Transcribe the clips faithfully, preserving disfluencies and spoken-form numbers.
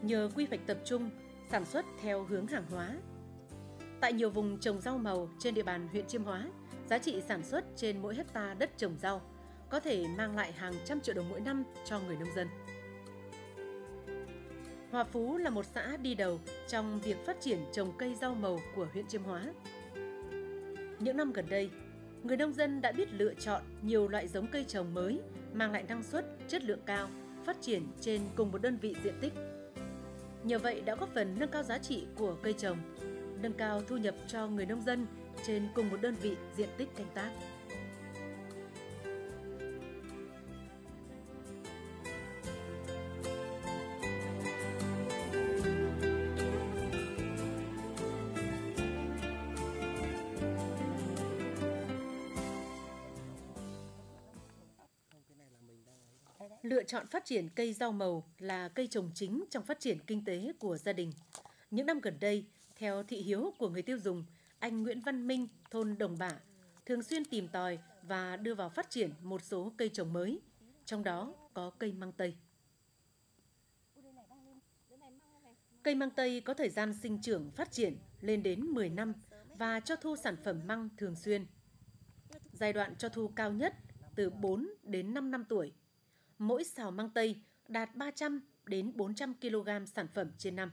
nhờ quy hoạch tập trung, sản xuất theo hướng hàng hóa. Tại nhiều vùng trồng rau màu trên địa bàn huyện Chiêm Hóa, giá trị sản xuất trên mỗi hecta đất trồng rau có thể mang lại hàng trăm triệu đồng mỗi năm cho người nông dân. Hòa Phú là một xã đi đầu trong việc phát triển trồng cây rau màu của huyện Chiêm Hóa. Những năm gần đây, người nông dân đã biết lựa chọn nhiều loại giống cây trồng mới mang lại năng suất, chất lượng cao, phát triển trên cùng một đơn vị diện tích. Nhờ vậy đã góp phần nâng cao giá trị của cây trồng, nâng cao thu nhập cho người nông dân trên cùng một đơn vị diện tích canh tác. Lựa chọn phát triển cây rau màu là cây trồng chính trong phát triển kinh tế của gia đình. Những năm gần đây, theo thị hiếu của người tiêu dùng, anh Nguyễn Văn Minh, thôn Đồng Bả, thường xuyên tìm tòi và đưa vào phát triển một số cây trồng mới, trong đó có cây măng tây. Cây măng tây có thời gian sinh trưởng phát triển lên đến mười năm và cho thu sản phẩm măng thường xuyên. Giai đoạn cho thu cao nhất từ bốn đến năm năm tuổi. Mỗi sào măng tây đạt ba trăm đến bốn trăm ki lô gam sản phẩm trên năm.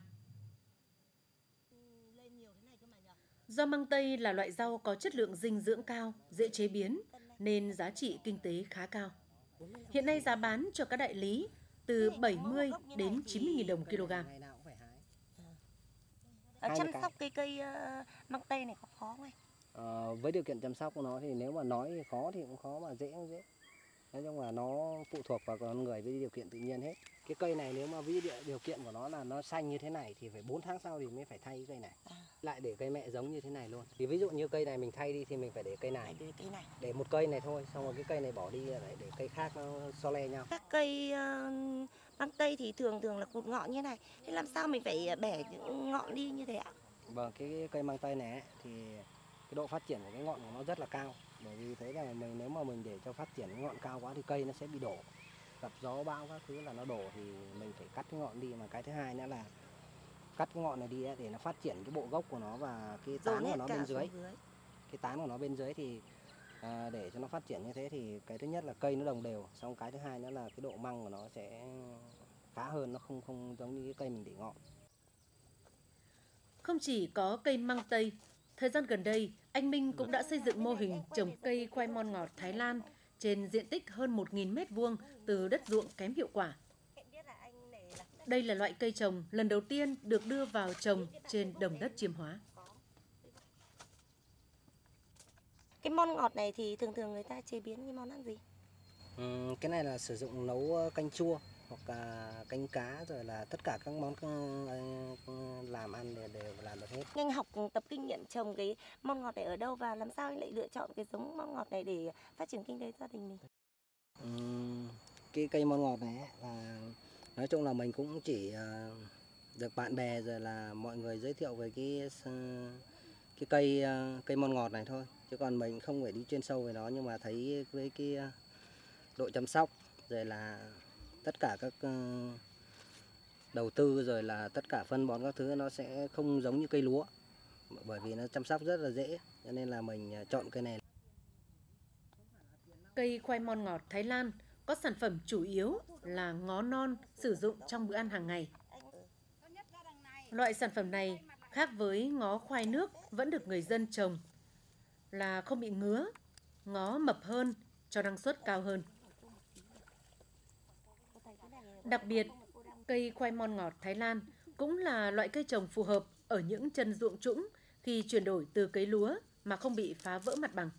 Do măng tây là loại rau có chất lượng dinh dưỡng cao, dễ chế biến nên giá trị kinh tế khá cao. Hiện nay giá bán cho các đại lý từ bảy mươi đến chín mươi nghìn đồng kg. Chăm sóc cây cây uh, măng tây này có khó không? À, với điều kiện chăm sóc của nó thì nếu mà nói khó thì cũng khó, mà dễ cũng dễ. Nói chung là nó phụ thuộc vào con người với điều kiện tự nhiên hết. Cái cây này nếu mà ví dụ điều kiện của nó là nó xanh như thế này thì phải bốn tháng sau thì mới phải thay cái cây này. À. Lại để cây mẹ giống như thế này luôn. Thì ví dụ như cây này mình thay đi thì mình phải để cây này. Để cây này. Để một cây này thôi, xong rồi cái cây này bỏ đi lại để cây khác nó so le nhau. Các cây uh, măng tây thì thường thường là cụt ngọn như này. Thế làm sao mình phải bẻ những ngọn đi như thế ạ? Vâng, cái cây măng tây này thì cái độ phát triển của cái ngọn của nó rất là cao. Bởi vì thế là mình nếu mà mình để cho phát triển cái ngọn cao quá thì cây nó sẽ bị đổ. Gặp gió bão các thứ là nó đổ thì mình phải cắt cái ngọn đi. Mà cái thứ hai nữa là cắt cái ngọn này đi để nó phát triển cái bộ gốc của nó và cái tán của nó bên dưới. dưới. Cái tán của nó bên dưới thì à, để cho nó phát triển như thế thì cái thứ nhất là cây nó đồng đều. Xong cái thứ hai nữa là cái độ măng của nó sẽ khá hơn, nó không không giống như cái cây mình để ngọn. Không chỉ có cây măng tây, thời gian gần đây, anh Minh cũng đã xây dựng mô hình trồng cây khoai mon ngọt Thái Lan trên diện tích hơn một nghìn mét vuông từ đất ruộng kém hiệu quả. Đây là loại cây trồng lần đầu tiên được đưa vào trồng trên đồng đất Chiêm Hóa. Cái mon ngọt này thì thường thường người ta chế biến cái món ăn gì? Ừ, cái này là sử dụng nấu canh chua hoặc là canh cá, rồi là tất cả các món làm ăn đều, đều làm được hết. Anh học tập kinh nghiệm trồng cái mon ngọt này ở đâu và làm sao anh lại lựa chọn cái giống mon ngọt này để phát triển kinh tế gia đình mình? Ừ, cái cây mon ngọt này là nói chung là mình cũng chỉ được bạn bè rồi là mọi người giới thiệu về cái cái cây cây mon ngọt này thôi, chứ còn mình không phải đi chuyên sâu về nó, nhưng mà thấy với cái độ chăm sóc rồi là tất cả các đầu tư rồi là tất cả phân bón các thứ nó sẽ không giống như cây lúa, bởi vì nó chăm sóc rất là dễ, cho nên là mình chọn cây này. Cây khoai mon ngọt Thái Lan có sản phẩm chủ yếu là ngó non sử dụng trong bữa ăn hàng ngày. Loại sản phẩm này khác với ngó khoai nước vẫn được người dân trồng là không bị ngứa, ngó mập hơn, cho năng suất cao hơn. Đặc biệt, cây khoai mon ngọt Thái Lan cũng là loại cây trồng phù hợp ở những chân ruộng trũng khi chuyển đổi từ cấy lúa mà không bị phá vỡ mặt bằng.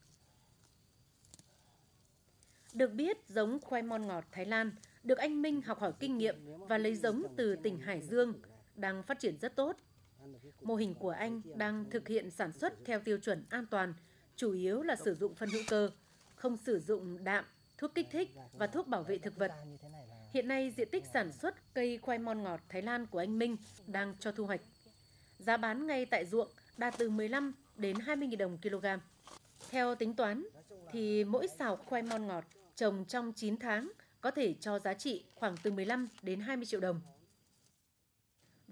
Được biết, giống khoai mon ngọt Thái Lan được anh Minh học hỏi kinh nghiệm và lấy giống từ tỉnh Hải Dương, đang phát triển rất tốt. Mô hình của anh đang thực hiện sản xuất theo tiêu chuẩn an toàn, chủ yếu là sử dụng phân hữu cơ, không sử dụng đạm, thuốc kích thích và thuốc bảo vệ thực vật. Hiện nay, diện tích sản xuất cây khoai mon ngọt Thái Lan của anh Minh đang cho thu hoạch. Giá bán ngay tại ruộng đạt từ mười lăm đến hai mươi nghìn đồng kg. Theo tính toán, thì mỗi sào khoai mon ngọt trồng trong chín tháng có thể cho giá trị khoảng từ mười lăm đến hai mươi triệu đồng.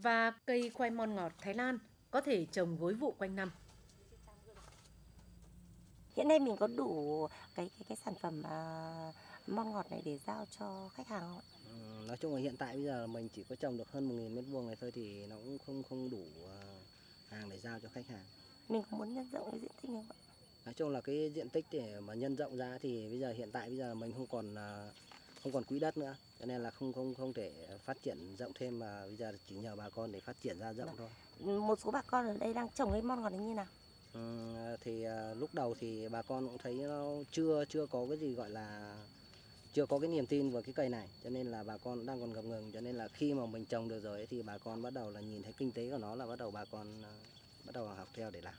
và cây khoai môn ngọt Thái Lan có thể trồng gối vụ quanh năm. Hiện nay mình có đủ cái cái cái sản phẩm à, món ngọt này để giao cho khách hàng không ạ? Ừ, nói chung là hiện tại bây giờ mình chỉ có trồng được hơn một nghìn mét vuông này thôi thì nó cũng không không đủ hàng để giao cho khách hàng. Mình có muốn nhân rộng cái diện tích này không ạ? Nói chung là cái diện tích để mà nhân rộng ra thì bây giờ hiện tại bây giờ mình không còn không còn quỹ đất nữa, cho nên là không không không thể phát triển rộng thêm, mà bây giờ chỉ nhờ bà con để phát triển ra rộng thôi. Một số bà con ở đây đang trồng cái món ngọt này như nào? Ừ, thì uh, lúc đầu thì bà con cũng thấy nó chưa chưa có cái gì gọi là chưa có cái niềm tin vào cái cây này, cho nên là bà con đang còn ngập ngừng, cho nên là khi mà mình trồng được rồi ấy, thì bà con bắt đầu là nhìn thấy kinh tế của nó là bắt đầu bà con uh, bắt đầu học theo để làm.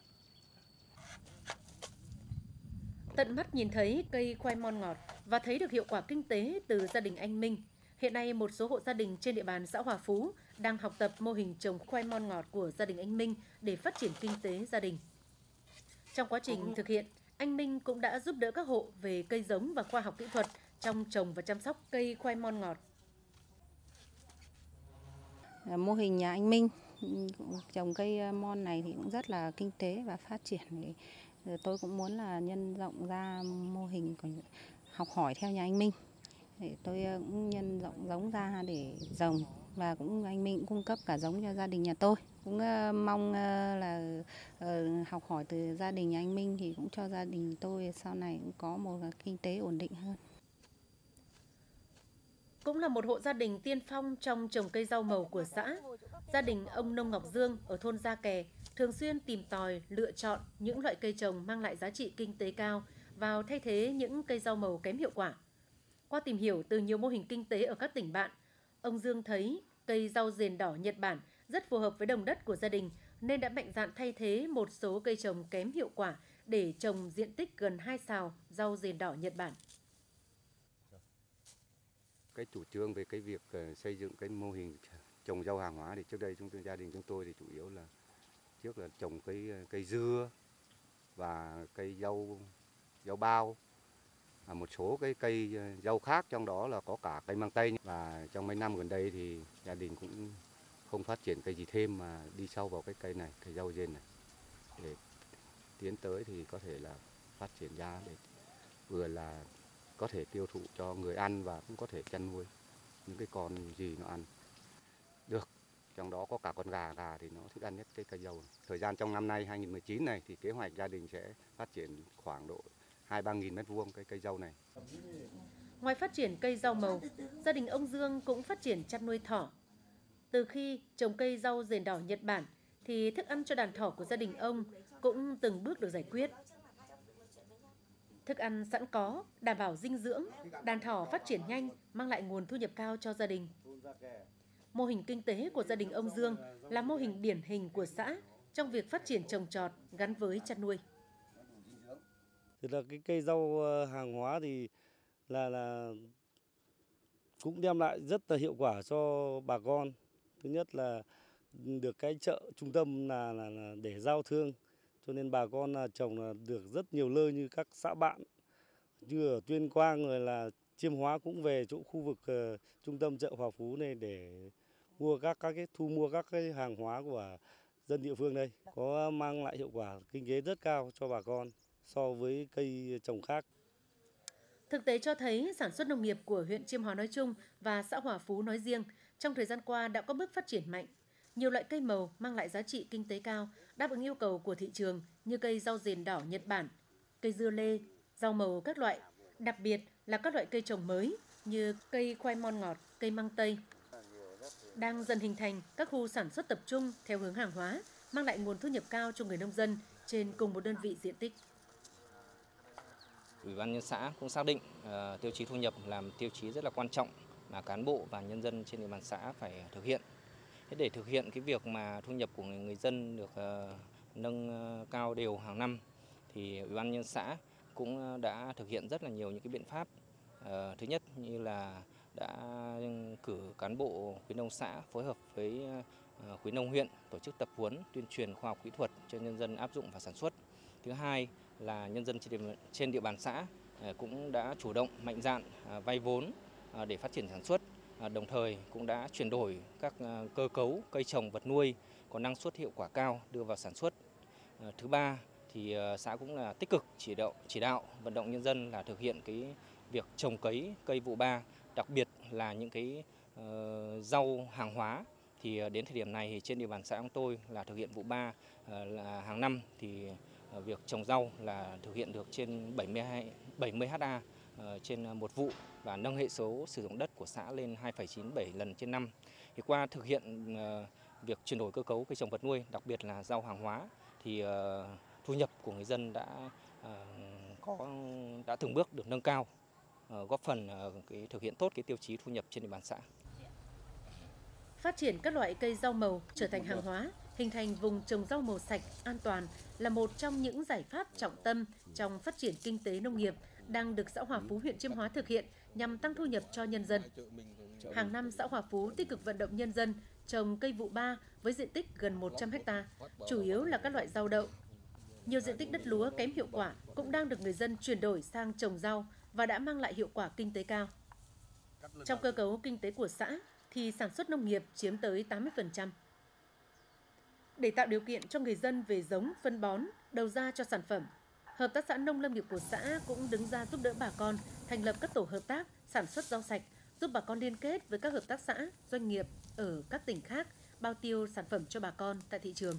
Tận mắt nhìn thấy cây khoai môn ngọt và thấy được hiệu quả kinh tế từ gia đình anh Minh, hiện nay một số hộ gia đình trên địa bàn xã Hòa Phú đang học tập mô hình trồng khoai môn ngọt của gia đình anh Minh để phát triển kinh tế gia đình. Trong quá trình thực hiện, anh Minh cũng đã giúp đỡ các hộ về cây giống và khoa học kỹ thuật trong trồng và chăm sóc cây khoai môn ngọt. Mô hình nhà anh Minh trồng cây mon này thì cũng rất là kinh tế và phát triển. Tôi cũng muốn là nhân rộng ra mô hình, học hỏi theo nhà anh Minh. Để tôi cũng nhân rộng giống ra để trồng, và cũng anh Minh cũng cung cấp cả giống cho gia đình nhà tôi. Cũng mong là học hỏi từ gia đình nhà anh Minh thì cũng cho gia đình tôi sau này cũng có một kinh tế ổn định hơn. Cũng là một hộ gia đình tiên phong trong trồng cây rau màu của xã, gia đình ông Nông Ngọc Dương ở thôn Gia Kè thường xuyên tìm tòi, lựa chọn những loại cây trồng mang lại giá trị kinh tế cao vào thay thế những cây rau màu kém hiệu quả. Qua tìm hiểu từ nhiều mô hình kinh tế ở các tỉnh bạn, ông Dương thấy cây rau rền đỏ Nhật Bản rất phù hợp với đồng đất của gia đình nên đã mạnh dạn thay thế một số cây trồng kém hiệu quả để trồng diện tích gần hai sào rau rền đỏ Nhật Bản. Cái chủ trương về cái việc xây dựng cái mô hình trồng rau hàng hóa thì trước đây chúng tôi gia đình chúng tôi thì chủ yếu là trước là trồng cây cây dưa và cây dâu dâu bao, và một số cái cây rau khác, trong đó là có cả cây mang tây. Và trong mấy năm gần đây thì gia đình cũng không phát triển cây gì thêm mà đi sâu vào cái cây này, cây rau rền này, để tiến tới thì có thể là phát triển ra để vừa là có thể tiêu thụ cho người ăn và cũng có thể chăn nuôi những cái con gì nó ăn được. Trong đó có cả con gà, gà thì nó thích ăn nhất cái cây dâu. Thời gian trong năm nay hai nghìn không trăm mười chín này thì kế hoạch gia đình sẽ phát triển khoảng độ hai ba nghìn mét vuông cây cây dâu này. Ngoài phát triển cây rau màu, gia đình ông Dương cũng phát triển chăn nuôi thỏ. Từ khi trồng cây rau rền đỏ Nhật Bản thì thức ăn cho đàn thỏ của gia đình ông cũng từng bước được giải quyết. Thức ăn sẵn có, đảm bảo dinh dưỡng, đàn thỏ phát triển nhanh, mang lại nguồn thu nhập cao cho gia đình. Mô hình kinh tế của gia đình ông Dương là mô hình điển hình của xã trong việc phát triển trồng trọt gắn với chăn nuôi. Thì là cái cây rau hàng hóa thì là là cũng đem lại rất là hiệu quả cho bà con. Thứ nhất là được cái chợ trung tâm là, là, là để giao thương, cho nên bà con là trồng là được rất nhiều nơi như các xã bạn như ở Tuyên Quang, rồi là Chiêm Hóa cũng về chỗ khu vực uh, trung tâm chợ Hòa Phú này để mua các các cái thu mua các cái hàng hóa của dân địa phương đây, có mang lại hiệu quả kinh tế rất cao cho bà con so với cây trồng khác. Thực tế cho thấy sản xuất nông nghiệp của huyện Chiêm Hóa nói chung và xã Hòa Phú nói riêng trong thời gian qua đã có bước phát triển mạnh. Nhiều loại cây màu mang lại giá trị kinh tế cao, đáp ứng yêu cầu của thị trường như cây rau rền đỏ Nhật Bản, cây dưa lê, rau màu các loại, đặc biệt là các loại cây trồng mới như cây khoai môn ngọt, cây măng tây. Đang dần hình thành các khu sản xuất tập trung theo hướng hàng hóa, mang lại nguồn thu nhập cao cho người nông dân trên cùng một đơn vị diện tích. Ủy ban nhân xã cũng xác định uh, tiêu chí thu nhập làm tiêu chí rất là quan trọng mà cán bộ và nhân dân trên địa bàn xã phải thực hiện. Thế để thực hiện cái việc mà thu nhập của người dân được uh, nâng uh, cao đều hàng năm thì Ủy ban nhân xã cũng đã thực hiện rất là nhiều những cái biện pháp. Uh, thứ nhất như là đã cử cán bộ khuyến nông xã phối hợp với uh, khuyến nông huyện tổ chức tập huấn tuyên truyền khoa học kỹ thuật cho nhân dân áp dụng và sản xuất. Thứ hai là nhân dân trên địa bàn xã cũng đã chủ động mạnh dạn vay vốn để phát triển sản xuất đồng thời cũng đã chuyển đổi các cơ cấu cây trồng vật nuôi có năng suất hiệu quả cao đưa vào sản xuất. Thứ ba thì xã cũng là tích cực chỉ đạo chỉ đạo vận động nhân dân là thực hiện cái việc trồng cấy cây vụ ba, đặc biệt là những cái uh, rau hàng hóa. Thì đến thời điểm này thì trên địa bàn xã của tôi là thực hiện vụ ba uh, là hàng năm thì uh, việc trồng rau là thực hiện được trên bảy mươi hai bảy mươi ha uh, trên một vụ và nâng hệ số sử dụng đất của xã lên hai phẩy chín bảy lần trên năm. Thì qua thực hiện uh, việc chuyển đổi cơ cấu cây trồng vật nuôi, đặc biệt là rau hàng hóa thì uh, thu nhập của người dân đã uh, có đã từng bước được nâng cao, uh, góp phần uh, cái thực hiện tốt cái tiêu chí thu nhập trên địa bàn xã. Phát triển các loại cây rau màu trở thành hàng hóa, hình thành vùng trồng rau màu sạch, an toàn là một trong những giải pháp trọng tâm trong phát triển kinh tế nông nghiệp đang được xã Hòa Phú, huyện Chiêm Hóa thực hiện nhằm tăng thu nhập cho nhân dân. Hàng năm, xã Hòa Phú tích cực vận động nhân dân trồng cây vụ ba với diện tích gần một trăm ha, chủ yếu là các loại rau đậu. Nhiều diện tích đất lúa kém hiệu quả cũng đang được người dân chuyển đổi sang trồng rau và đã mang lại hiệu quả kinh tế cao. Trong cơ cấu kinh tế của xã thì sản xuất nông nghiệp chiếm tới tám mươi phần trăm. Để tạo điều kiện cho người dân về giống, phân bón, đầu ra cho sản phẩm, Hợp tác xã Nông Lâm nghiệp của xã cũng đứng ra giúp đỡ bà con thành lập các tổ hợp tác sản xuất rau sạch, giúp bà con liên kết với các hợp tác xã, doanh nghiệp ở các tỉnh khác bao tiêu sản phẩm cho bà con tại thị trường.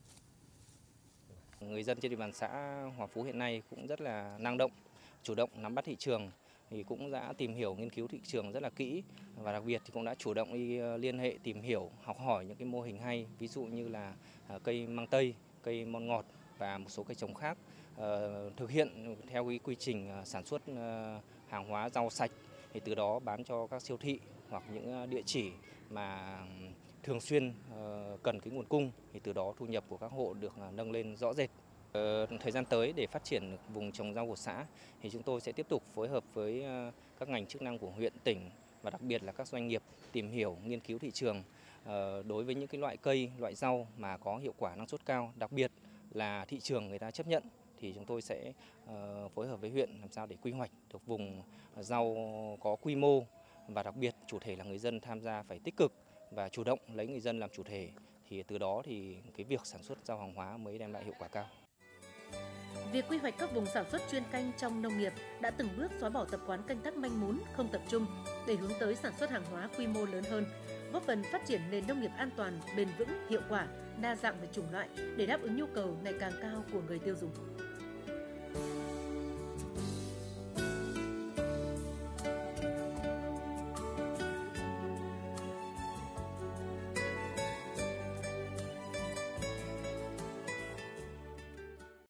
Người dân trên địa bàn xã Hòa Phú hiện nay cũng rất là năng động, chủ động nắm bắt thị trường, thì cũng đã tìm hiểu, nghiên cứu thị trường rất là kỹ và đặc biệt thì cũng đã chủ động đi liên hệ, tìm hiểu, học hỏi những cái mô hình hay, ví dụ như là cây măng tây, cây mon ngọt và một số cây trồng khác, uh, thực hiện theo cái quy trình sản xuất uh, hàng hóa rau sạch, thì từ đó bán cho các siêu thị hoặc những địa chỉ mà thường xuyên uh, cần cái nguồn cung, thì từ đó thu nhập của các hộ được uh, nâng lên rõ rệt. Thời gian tới để phát triển vùng trồng rau của xã thì chúng tôi sẽ tiếp tục phối hợp với các ngành chức năng của huyện, tỉnh và đặc biệt là các doanh nghiệp tìm hiểu, nghiên cứu thị trường đối với những cái loại cây, loại rau mà có hiệu quả năng suất cao, đặc biệt là thị trường người ta chấp nhận, thì chúng tôi sẽ phối hợp với huyện làm sao để quy hoạch được vùng rau có quy mô và đặc biệt chủ thể là người dân tham gia phải tích cực và chủ động lấy người dân làm chủ thể, thì từ đó thì cái việc sản xuất rau hàng hóa mới đem lại hiệu quả cao. Việc quy hoạch các vùng sản xuất chuyên canh trong nông nghiệp đã từng bước xóa bỏ tập quán canh tác manh mún, không tập trung để hướng tới sản xuất hàng hóa quy mô lớn hơn, góp phần phát triển nền nông nghiệp an toàn, bền vững, hiệu quả, đa dạng về chủng loại để đáp ứng nhu cầu ngày càng cao của người tiêu dùng.